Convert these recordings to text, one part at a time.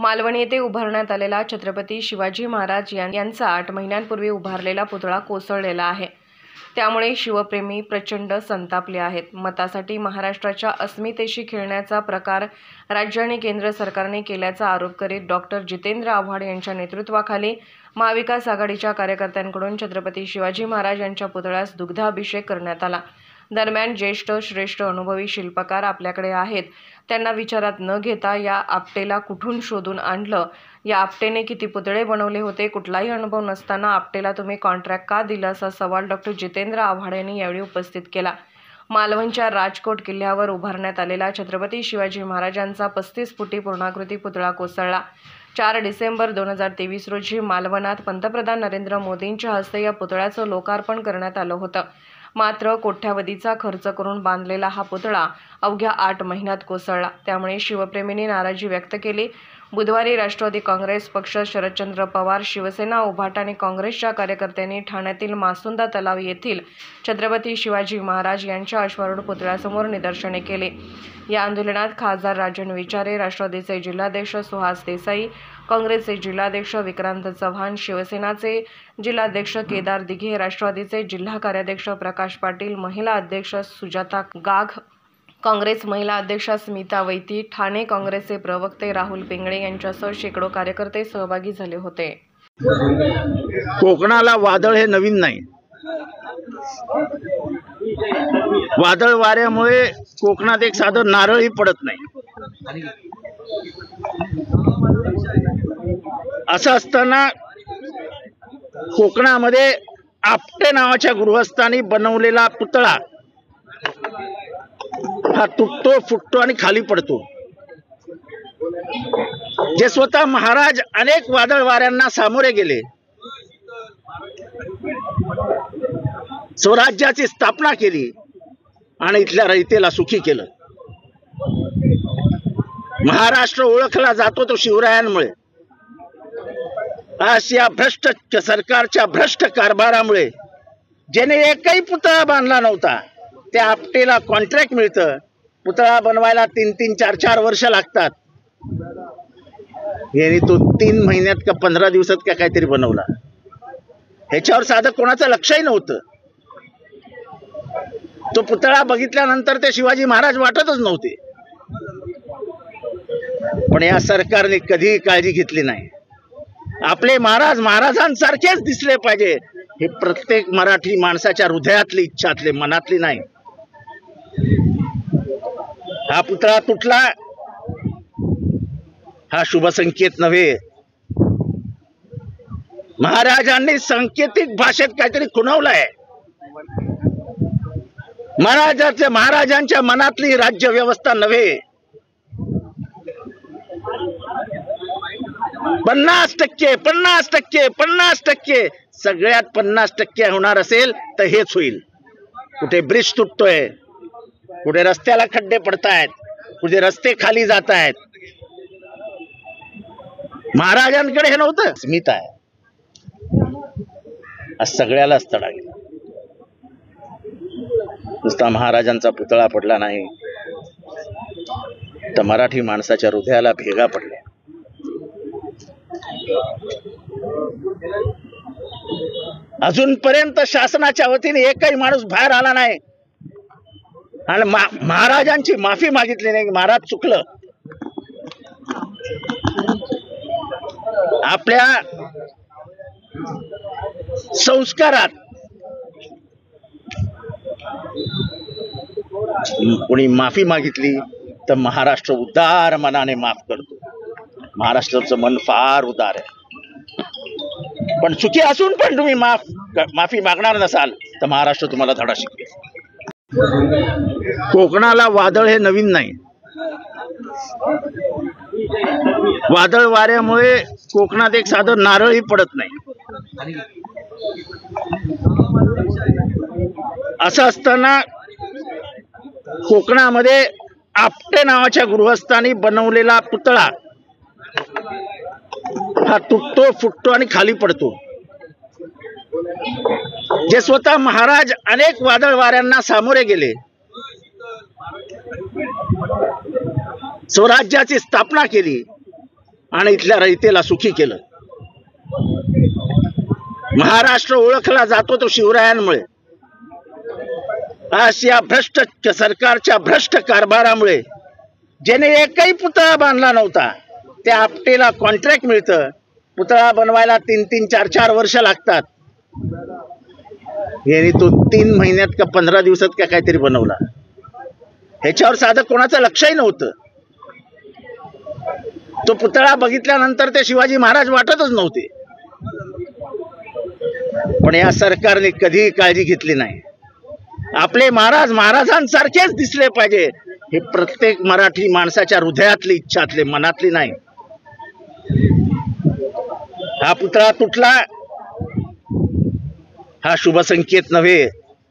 मालवण येथे उभारण्यात आलेला छत्रपती शिवाजी महाराज यांचा 8 महिन्यांपूर्वी उभारलेला पुतळा कोसळलेला आहे। त्यामुळे शिवप्रेमी प्रचंड संतापले आहेत। मतासाठी महाराष्ट्राच्या अस्मितेशी खेळण्याचा प्रकार राज्य आणि केंद्र सरकारने केल्याचा आरोप करीत डॉक्टर जितेंद्र आव्हाड यांच्या नेतृत्वाखाली महाविकास आघाडीच्या कार्यकर्त्यांकडून छत्रपती शिवाजी महाराज यांच्या पुतळ्यास दुग्धाभिषेक करण्यात आला। दरम्यान ज्येष्ठ श्रेष्ठ अनुभवी शिल्पकार आपल्याकडे आहेत, त्यांना विचारात न घेता या आपटेला कुठून शोधून आणलं? या आपटेने किती पुतळे बनवले होते? कुठलाही अनुभव नसताना आपटेला तुम्ही कॉन्ट्रॅक्ट का दिलं? असा सवाल डॉक्टर जितेंद्र आव्हाड यांनी यावेळी उपस्थित केला। मालवणच्या राजकोट किल्ल्यावर उभारण्यात आलेला छत्रपती शिवाजी महाराजांचा 35 फुटी पूर्णाकृती पुतळा कोसळला। 4 डिसेंबर 2023 रोजी मालवणात पंतप्रधान नरेंद्र मोदींच्या हस्ते या पुतळ्याचं लोकार्पण करण्यात आलं होतं। मात्र कोट्यावधीचा खर्च करून बांधलेला हा पुतळा अवघ्या 8 महिन्यात कोसळला। त्यामुळे शिवप्रेमींनी नाराजी व्यक्त केली। बुधवारी राष्ट्रवादी काँग्रेस पक्ष, शरदचंद्र पवार, शिवसेना, उभाटा आणि काँग्रेसच्या कार्यकर्त्यांनी ठाण्यातील मासुंदा तलाव येथील छत्रपती शिवाजी महाराज यांच्या अश्वारूढ पुतळ्यासमोर निदर्शने केली। या आंदोलनात खासदार राजन विचारे, राष्ट्रवादीचे जिल्हाध्यक्ष सुहास देसाई, काँग्रेसचे जिल्हाध्यक्ष विक्रांत चव्हाण, शिवसेनाचे जिल्हाध्यक्ष केदार दिघे, राष्ट्रवादीचे जिल्हा कार्याध्यक्ष प्रकाश पाटील, महिला अध्यक्ष सुजाता गाघ, काँग्रेस महिला अध्यक्षा स्मिता वैती, ठाणे काँग्रेसचे प्रवक्ते राहुल पिंगळे यांच्यासह शेकडो कार्यकर्ते सहभागी झाले होते। कोकणाला वादळ हे नवीन नाही। वादळ वाऱ्यामुळे कोकणात एक साधं नारळही पडत नाही। असं असताना कोकणामध्ये आपटे नावाच्या गृहस्थांनी बनवलेला पुतळा हा तुटतो, फुटतो आणि खाली पडतो। जे स्वतः महाराज अनेक वादळ वाऱ्यांना सामोरे गेले, स्वराज्याची स्थापना केली आणि इथल्या रयतेला सुखी केलं। महाराष्ट्र ओळखला जातो तो शिवरायांमुळे। आज या भ्रष्ट सरकारच्या भ्रष्ट कारभारामुळे ज्याने एकही पुतळा बांधला नव्हता त्या आपटेला कॉन्ट्रॅक्ट मिळतं। पुतळा बनवायला 3-3, 4-4 वर्ष लागतात। यांनी तो 3 महिन्यात का 15 दिवसात का काहीतरी बनवला। ह्याच्यावर साधं कोणाचं लक्षही नव्हतं। तो पुतळा बघितल्यानंतर ते शिवाजी महाराज वाटतच नव्हते। पण या सरकारने कधीही काळजी घेतली नाही। आपले महाराज महाराजांसारखेच दिसले पाहिजे हे प्रत्येक मराठी माणसाच्या हृदयातली, इच्छातली, मनातली नाही। हा पुतळा तुटला हा शुभ संकेत नव्हे। महाराजांनी सांकेतिक भाषेत काहीतरी खुणवलंय। महाराजांच्या मनातली राज्य व्यवस्था नव्हे। 50% सगळ्यात 50% होणार असेल तर हेच होईल। कुठे ब्रिज तुटतोय, कुठे रस्त्याला खड्डे पडतायत, कुठे रस्ते खाली जात आहेत। महाराजांकडे हे नव्हतं। स्मिता आहे आज सगळ्यालाच तडा गेला। नुसता महाराजांचा पुतळा पडला नाही तर मराठी माणसाच्या हृदयाला भेगा पडल्या। अजूनपर्यंत शासनाच्या वतीने एकही माणूस बाहेर आला नाही आणि महाराजांची माफी मागितली नाही। महाराज चुकलं। आपल्या संस्कारात कोणी माफी मागितली तर महाराष्ट्र उदार मनाने माफ करतो। महाराष्ट्राचं मन फार उदार आहे। पण चुकी असून पण तुम्ही माफी मागणार नसाल तर महाराष्ट्र तुम्हाला धडा शिकवेल। कोकणाला वादळ हे नवीन नाही। वादळ वाऱ्यामुळे कोकणात एक साधं नारळही पडत नाही। असं असताना कोकणामध्ये आपटे नावाच्या गृहस्थांनी बनवलेला पुतळा हा तुटतो, फुटतो आणि खाली पडतो। जे स्वतः महाराज अनेक वादळ वाऱ्यांना सामोरे गेले, स्वराज्याची स्थापना केली आणि इथल्या रयतेला सुखी केलं. महाराष्ट्र ओळखला जातो तो शिवरायांमुळे. आज या भ्रष्ट सरकारच्या भ्रष्ट कारभारामुळे ज्याने एकही पुतळा बांधला नव्हता त्या आपटेला कॉन्ट्रॅक्ट मिळतं. पुतळा बनवायला 3-3, 4-4 वर्ष लागतात. यांनी तो 3 महिन्यात का 15 दिवसात का काहीतरी बनवला. ह्याच्यावर साधं कोणाचं लक्षही नव्हतं. तो पुतळा बघितल्यानंतर ते शिवाजी महाराज वाटतच नव्हते. पण या सरकारने कधीही काळजी घेतली नाही. आपले महाराज महाराजांसारखेच दिसले पाहिजे हे प्रत्येक मराठी माणसाच्या हृदयातली इच्छातली, मनातली नाही. हा पुतळा तुटला हा शुभ संकेत नव्हे.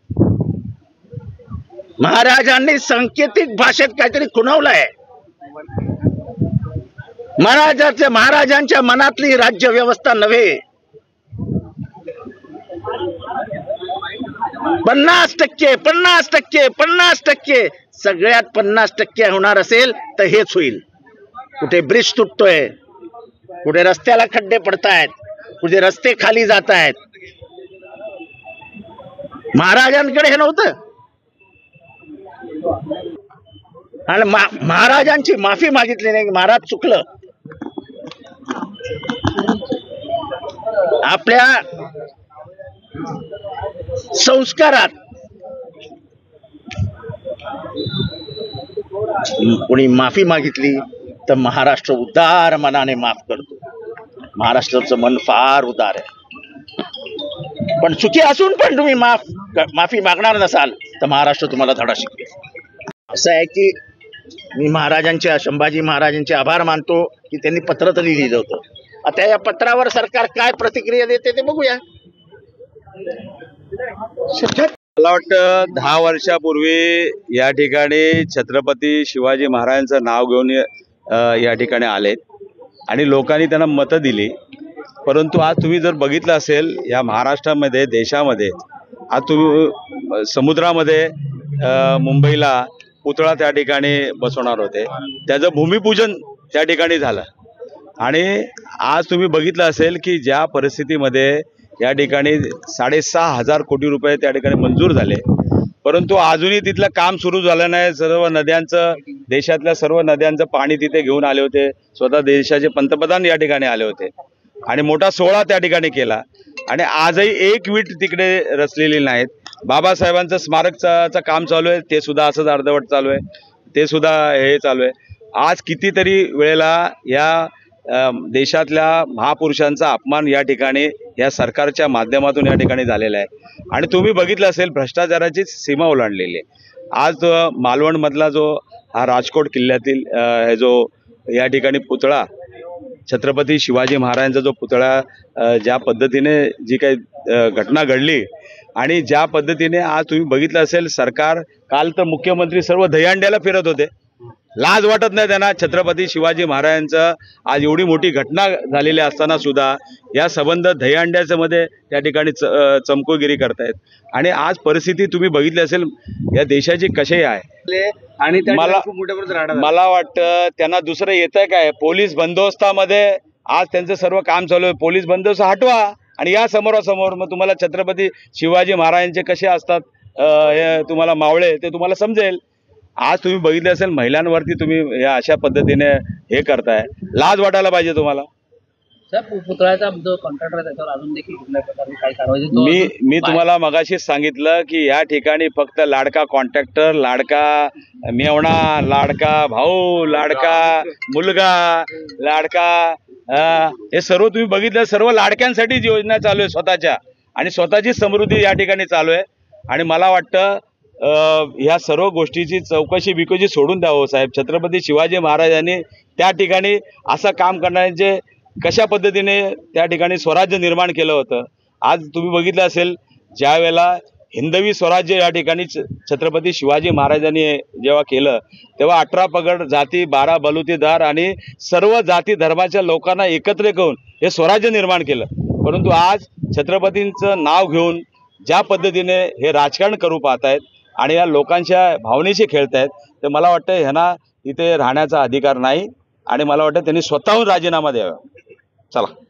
महाराजांनी सांकेतिक भाषेत काहीतरी खुणवलंय. महाराजांच्या मनातली राज्य व्यवस्था नव्हे. 50% सगळ्यात 50% होणार असेल तर हेच होईल. कुठे ब्रिज तुटतोय, कुठे रस्त्याला खड्डे पडतायत, कुठे रस्ते खाली जात आहेत. महाराजांकडे हे नव्हतं. आणि महाराजांची माफी मागितली नाही. महाराज चुकलं. आपल्या संस्कारात कोणी माफी मागितली तर महाराष्ट्र उदार मनाने माफ करतो. महाराष्ट्राचं मन फार उदार आहे. पण चुकी असून पण तुम्ही माफी मागणार नसाल तर महाराष्ट्र तुम्हाला धडा शिकवेल. असं आहे की मी महाराजांच्या, संभाजी महाराजांचे आभार मानतो की त्यांनी पत्र तरी लिहिलं होतं. आता या पत्रावर सरकार काय प्रतिक्रिया देते ते बघूया. मला वाटतं 10 वर्षापूर्वी या ठिकाणी छत्रपती शिवाजी महाराजांचं नाव घेऊन या ठिकाणी आलेत आणि लोकांनी त्यांना मतं दिली. परंतु आज तुम्ही जर बघितलं असेल या महाराष्ट्रामध्ये, देशामध्ये, आज तुम्ही समुद्रामध्ये मुंबईला पुतळा त्या ठिकाणी बसवणार होते, त्याचं भूमिपूजन त्या ठिकाणी झालं. आणि आज तुम्ही बघितलं असेल की ज्या परिस्थितीमध्ये या ठिकाणी 6,500 कोटी रुपये त्या ठिकाणी मंजूर झाले, परंतु अजूनही तिथलं काम सुरू झालं नाही. सर्व नद्यांचं, देशातल्या सर्व नद्यांचं पाणी तिथे घेऊन आले होते. स्वतः देशाचे पंतप्रधान या ठिकाणी आले होते आणि मोठा सोहळा त्या ठिकाणी केला. आणि आजही एक वीट तिकडे रचलेली नाहीत. बाबासाहेबांचं स्मारकचं काम चालू आहे, ते सुद्धा असंच अर्धवट चालू आहे. ते सुद्धा हे चालू आहे. आज कितीतरी वेळेला या देशातल्या महापुरुषांचा अपमान या ठिकाणी या सरकारच्या माध्यमातून या ठिकाणी झालेला आहे. आणि तुम्ही बघितलं असेल भ्रष्टाचाराची सीमा ओलांडलेली आहे. आज मालवणमधला जो हा राजकोट किल्ल्यातील हे जो या ठिकाणी पुतळा, छत्रपती शिवाजी महाराजांचा जो पुतळा, ज्या पद्धतीने जी काही घटना घडली आणि ज्या पद्धतीने आज तुम्ही बघितलं असेल सरकार, काल तर मुख्यमंत्री सर्व दहीहंड्याला फिरत होते. लाज वाटत नाही त्यांना? छत्रपती शिवाजी महाराजांचं आज एवढी मोठी घटना झालेली असताना सुद्धा या संबंध दहीहंड्याच्या मध्ये त्या ठिकाणी चमकोगिरी करतायत. आणि आज परिस्थिती तुम्ही बघितली असेल या देशाची कशी आहे. आणि मला वाटतं त्यांना दुसरं येतंय काय, पोलीस बंदोबस्तामध्ये आज त्यांचं सर्व काम चालू आहे. पोलीस बंदोबस्त हटवा आणि या समोरासमोर मग तुम्हाला छत्रपती शिवाजी महाराजांचे कसे असतात हे तुम्हाला मावळे ते तुम्हाला समजेल. आज तुम्ही बघितले असेल महिलांवरती तुम्ही या अशा पद्धतीने हे करताय, लाज वाटायला पाहिजे तुम्हाला. पुतळ्याचा जो कॉन्ट्रॅक्टर आहे त्याच्यावर अजून देखील कुठल्या प्रकारे काय कारवाई? मी तुम्हाला मगाशीच सांगितलं की या ठिकाणी फक्त लाडका कॉन्ट्रॅक्टर, लाडका मेवणा, लाडका भाऊ, लाडका मुलगा, लाडका हे सर्व तुम्ही बघितलं. सर्व लाडक्यांसाठीच योजना चालू आहे स्वतःच्या, आणि स्वतःची समृद्धी या ठिकाणी चालू आहे. आणि मला वाटतं ह्या सर्व गोष्टीची चौकशी सोडून द्यावं साहेब. छत्रपती शिवाजी महाराजांनी त्या ठिकाणी असं काम करण्याचे कशा पद्धतीने त्या ठिकाणी स्वराज्य निर्माण केलं होतं. आज तुम्ही बघितलं असेल ज्या वेळेला हिंदवी स्वराज्य या ठिकाणी छत्रपती शिवाजी महाराजांनी जेव्हा केलं तेव्हा 18 पगड जाती, 12 बलुतेदार आणि सर्व जाती धर्माच्या लोकांना एकत्र करून हे स्वराज्य निर्माण केलं. परंतु आज छत्रपतींचं नाव घेऊन ज्या पद्धतीने हे राजकारण करू पाहतायत आणि या लोकांच्या भावनेशी खेळतायत, तर मला वाटतं ह्यांना इथे राहण्याचा अधिकार नाही. आणि मला वाटतं त्यांनी स्वतःहून राजीनामा द्यावा. चला.